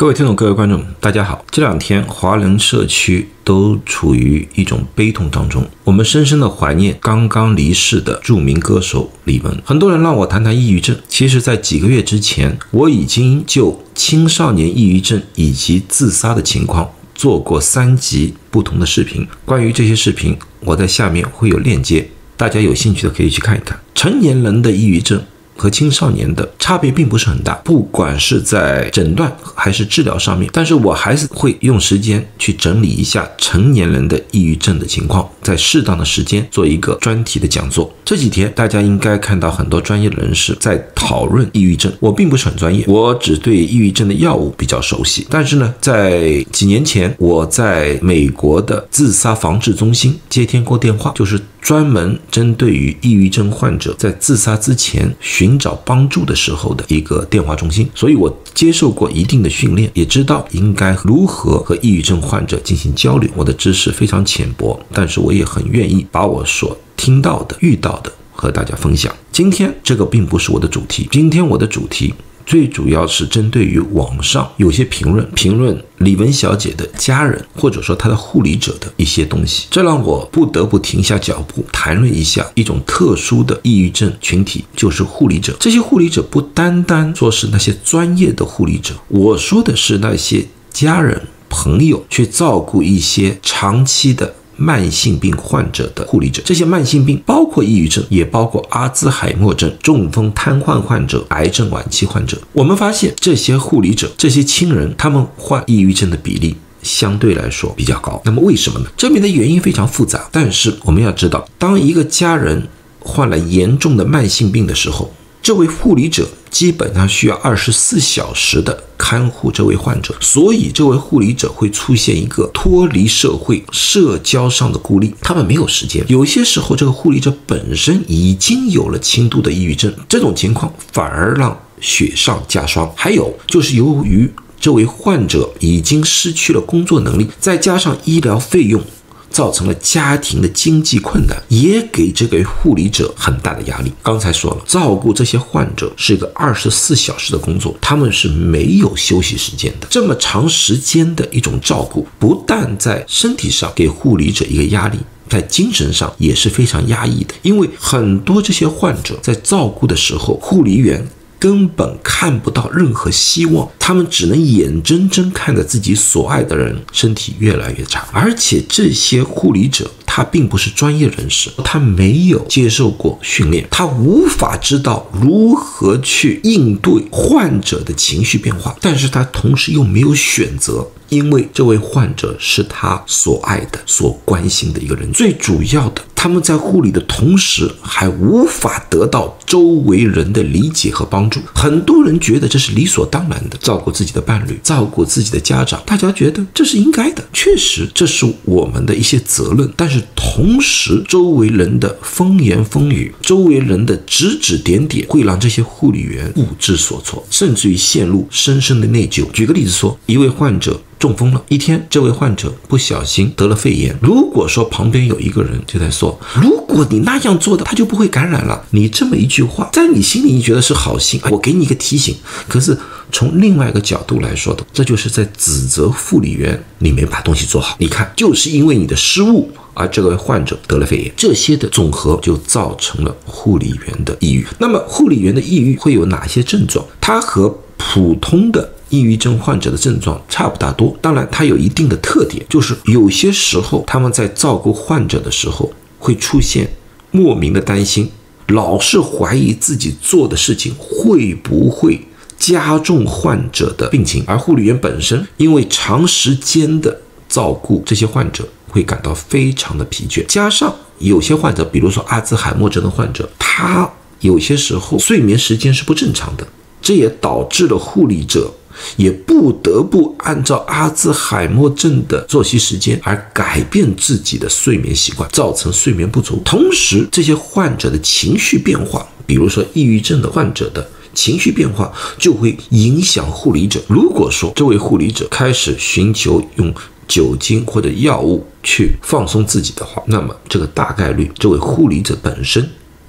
各位听众，各位观众，大家好。这两天华人社区都处于一种悲痛当中，我们深深的怀念刚刚离世的著名歌手李玟。很多人让我谈谈抑郁症，其实在几个月之前，我已经就青少年抑郁症以及自杀的情况做过3集不同的视频。关于这些视频，我在下面会有链接，大家有兴趣的可以去看一看。成年人的抑郁症和青少年的差别并不是很大，不管是在诊断还是治疗上面，但是我还是会用时间去整理一下成年人的抑郁症的情况，在适当的时间做一个专题的讲座。这几天大家应该看到很多专业的人士在讨论抑郁症，我并不是很专业，我只对抑郁症的药物比较熟悉。但是呢，在几年前，我在美国的自杀防治中心接听过电话，就是专门针对于抑郁症患者在自杀之前寻找帮助的时候的一个电话中心，所以我接受过一定的训练，也知道应该如何和抑郁症患者进行交流。我的知识非常浅薄，但是我也很愿意把我所听到的、遇到的和大家分享。今天这个并不是我的主题，今天我的主题最主要是针对于网上有些评论李玟小姐的家人或者说她的护理者的一些东西，这让我不得不停下脚步谈论一下一种特殊的抑郁症群体，就是护理者。这些护理者不单单说是那些专业的护理者，我说的是那些家人朋友去照顾一些长期的慢性病患者的护理者。这些慢性病包括抑郁症，也包括阿兹海默症、中风瘫痪患者、癌症晚期患者。我们发现这些护理者、这些亲人，他们患抑郁症的比例相对来说比较高。那么为什么呢？这边的原因非常复杂，但是我们要知道，当一个家人患了严重的慢性病的时候，这位护理者基本上需要24小时的看护这位患者，所以这位护理者会出现一个脱离社会、社交上的孤立，他们没有时间。有些时候，这个护理者本身已经有了轻度的抑郁症，这种情况反而让雪上加霜。还有就是由于这位患者已经失去了工作能力，再加上医疗费用，造成了家庭的经济困难，也给这个护理者很大的压力。刚才说了，照顾这些患者是一个24小时的工作，他们是没有休息时间的。这么长时间的一种照顾，不但在身体上给护理者一个压力，在精神上也是非常压抑的。因为很多这些患者在照顾的时候，护理员根本看不到任何希望，他们只能眼睁睁看着自己所爱的人身体越来越差。而且这些护理者他并不是专业人士，他没有接受过训练，他无法知道如何去应对患者的情绪变化，但是他同时又没有选择，因为这位患者是他所爱的、所关心的一个人。最主要的，他们在护理的同时还无法得到周围人的理解和帮助。很多人觉得这是理所当然的，照顾自己的伴侣，照顾自己的家长，大家觉得这是应该的，确实这是我们的一些责任。但是同时，周围人的风言风语，周围人的指指点点，会让这些护理员不知所措，甚至于陷入深深的内疚。举个例子说，一位患者中风了，一天这位患者不小心得了肺炎，如果说旁边有一个人就在说，如果你那样做的，他就不会感染了，你这么一句话在你心里你觉得是好心，我给你一个提醒，可是从另外一个角度来说的，这就是在指责护理员你没把东西做好，你看就是因为你的失误而这个患者得了肺炎。这些的总和就造成了护理员的抑郁。那么护理员的抑郁会有哪些症状？它和普通的抑郁症患者的症状差不大多，当然它有一定的特点，就是有些时候他们在照顾患者的时候会出现莫名的担心，老是怀疑自己做的事情会不会加重患者的病情。而护理员本身因为长时间的照顾这些患者，会感到非常的疲倦，加上有些患者，比如说阿兹海默症的患者，他有些时候睡眠时间是不正常的，这也导致了护理者也不得不按照阿兹海默症的作息时间而改变自己的睡眠习惯，造成睡眠不足。同时这些患者的情绪变化，比如说抑郁症的患者的情绪变化，就会影响护理者。如果说这位护理者开始寻求用酒精或者药物去放松自己的话，那么这个大概率这位护理者本身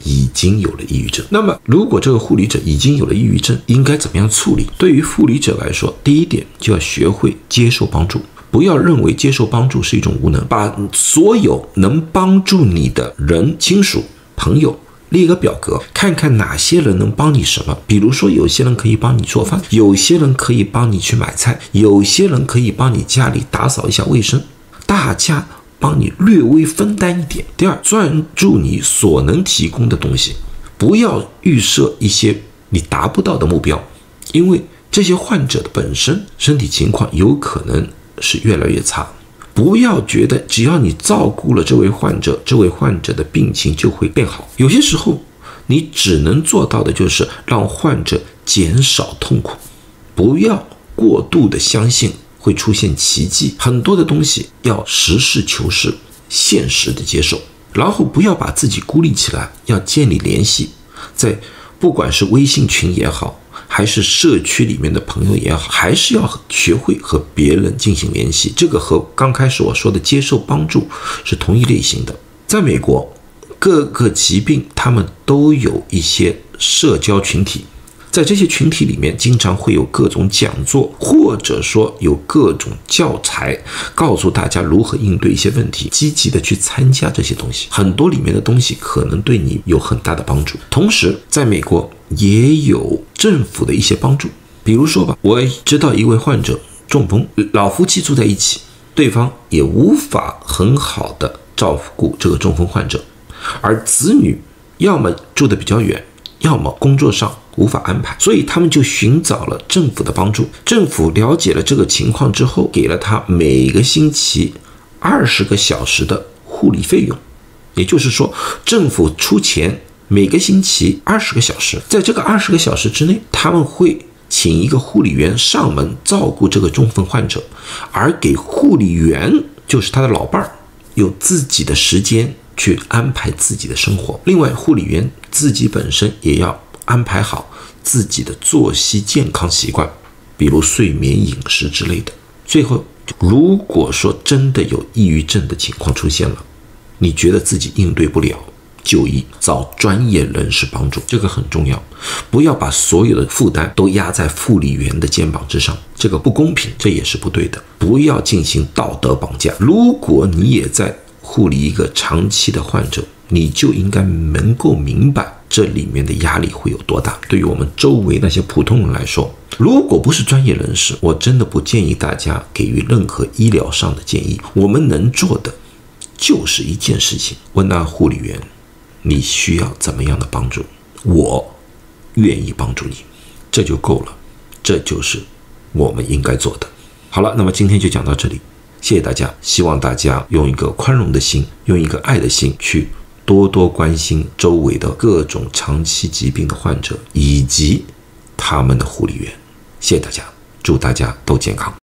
已经有了抑郁症。那么如果这个护理者已经有了抑郁症，应该怎么样处理？对于护理者来说，第一点就要学会接受帮助，不要认为接受帮助是一种无能，把所有能帮助你的人、亲属、朋友列个表格，看看哪些人能帮你什么。比如说有些人可以帮你做饭，有些人可以帮你去买菜，有些人可以帮你家里打扫一下卫生，大家帮你略微分担一点。第二，专注你所能提供的东西，不要预设一些你达不到的目标，因为这些患者的本身身体情况有可能是越来越差。不要觉得只要你照顾了这位患者，这位患者的病情就会变好。有些时候你只能做到的就是让患者减少痛苦，不要过度的相信会出现奇迹。很多的东西要实事求是，现实的接受，然后不要把自己孤立起来，要建立联系，在不管是微信群也好，还是社区里面的朋友也好，还是要学会和别人进行联系。这个和刚开始我说的接受帮助是同一类型的。在美国，各个疾病他们都有一些社交群体，在这些群体里面经常会有各种讲座，或者说有各种教材，告诉大家如何应对一些问题，积极的去参加这些东西。很多里面的东西可能对你有很大的帮助。同时在美国也有政府的一些帮助，比如说吧，我知道一位患者中风，老夫妻住在一起，对方也无法很好的照顾这个中风患者，而子女要么住得比较远，要么工作上无法安排，所以他们就寻找了政府的帮助。政府了解了这个情况之后，给了他每个星期20个小时的护理费用，也就是说政府出钱每个星期20个小时，在这个20个小时之内，他们会请一个护理员上门照顾这个中风患者，而给护理员，就是他的老伴儿，有自己的时间去安排自己的生活。另外，护理员自己本身也要安排好自己的作息健康习惯，比如睡眠、饮食之类的。最后，如果说真的有抑郁症的情况出现了，你觉得自己应对不了，就医，找专业人士帮助，这个很重要。不要把所有的负担都压在护理员的肩膀之上，这个不公平，这也是不对的。不要进行道德绑架。如果你也在护理一个长期的患者，你就应该能够明白这里面的压力会有多大。对于我们周围那些普通人来说，如果不是专业人士，我真的不建议大家给予任何医疗上的建议。我们能做的就是一件事情，问那护理员，你需要怎么样的帮助，我愿意帮助你，这就够了，这就是我们应该做的。好了，那么今天就讲到这里，谢谢大家。希望大家用一个宽容的心，用一个爱的心，去多多关心周围的各种长期疾病的患者以及他们的护理员。谢谢大家，祝大家都健康。